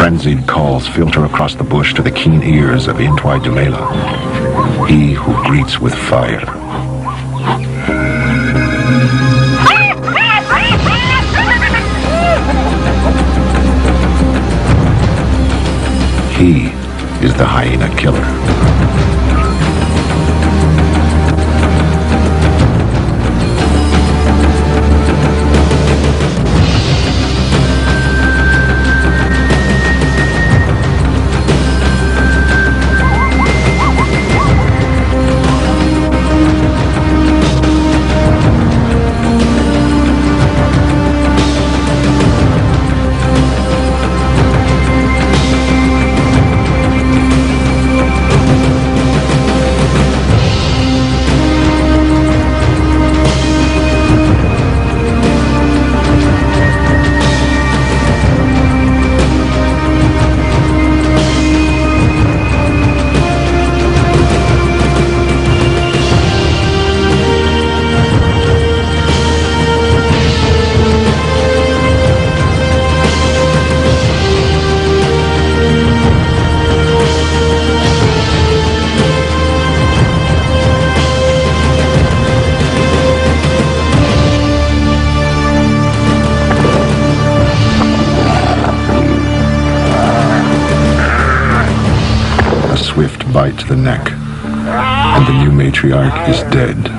Frenzied calls filter across the bush to the keen ears of Intwai Dulela, he who greets with fire. He is the hyena killer. Swift bite to the neck, and the new matriarch is dead.